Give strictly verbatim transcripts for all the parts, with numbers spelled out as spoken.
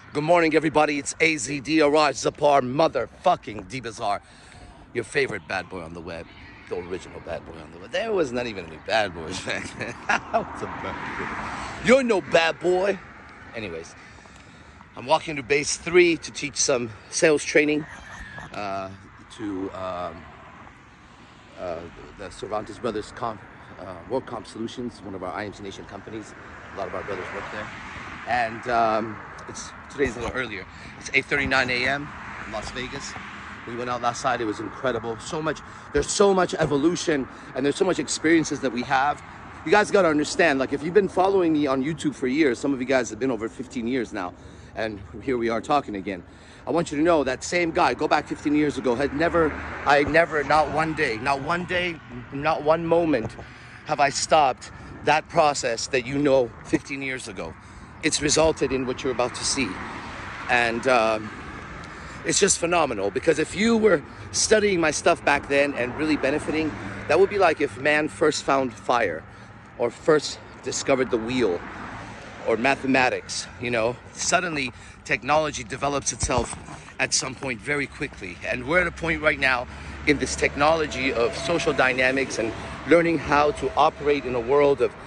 Good morning, everybody. It's A Z D Araj Zapar, motherfucking D-Bazaar. Your favorite bad boy on the web. The original bad boy on the web. There was not even any bad boys back then. What's a bad boy? You're no bad boy. Anyways, I'm walking to base three to teach some sales training uh, to um, uh, the Cervantes Brothers Comp, uh, WorldComp Solutions, one of our I M C Nation companies. A lot of our brothers work there. And um, it's today's a little earlier. It's eight thirty-nine a m in Las Vegas. We went out last night. It was incredible. So much. There's so much evolution, and there's so much experiences that we have. You guys got to understand. Like, if you've been following me on YouTube for years, some of you guys have been over fifteen years now, and here we are talking again. I want you to know that same guy, go back fifteen years ago, had never, I never, not one day, not one day, not one moment, have I stopped that process that you know fifteen years ago. It's resulted in what you're about to see. And um, it's just phenomenal, because if you were studying my stuff back then and really benefiting, that would be like if man first found fire or first discovered the wheel or mathematics, you know. Suddenly technology develops itself at some point very quickly. And we're at a point right now in this technology of social dynamics and learning how to operate in a world of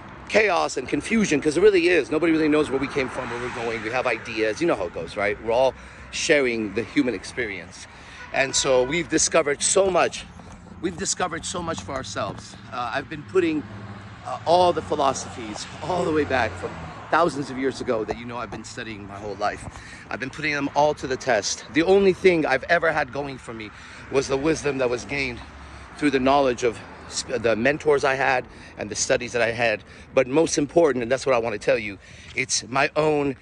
chaos and confusion, because it really is. Nobody really knows where we came from, where we're going. We have ideas. You know how it goes, right? We're all sharing the human experience. And so we've discovered so much. We've discovered so much for ourselves. Uh, I've been putting uh, all the philosophies all the way back from thousands of years ago that you know I've been studying my whole life. I've been putting them all to the test. The only thing I've ever had going for me was the wisdom that was gained through the knowledge of the mentors I had and the studies that I had. But most important, and that's what I want to tell you, it's my own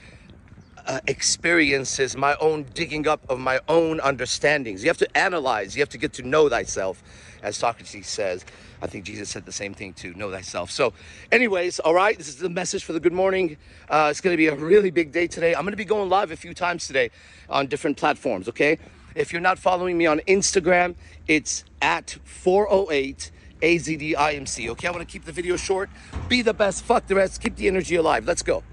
uh, experiences, my own digging up of my own understandings. You have to analyze, you have to get to know thyself, as Socrates says. I think Jesus said the same thing too, know thyself. So anyways, all right, this is the message for the good morning. Uh, it's going to be a really big day today. I'm going to be going live a few times today on different platforms, okay? If you're not following me on Instagram, it's at four oh eight A Z D I M C, okay? I want to keep the video short. Be the best, fuck the rest, keep the energy alive. Let's go.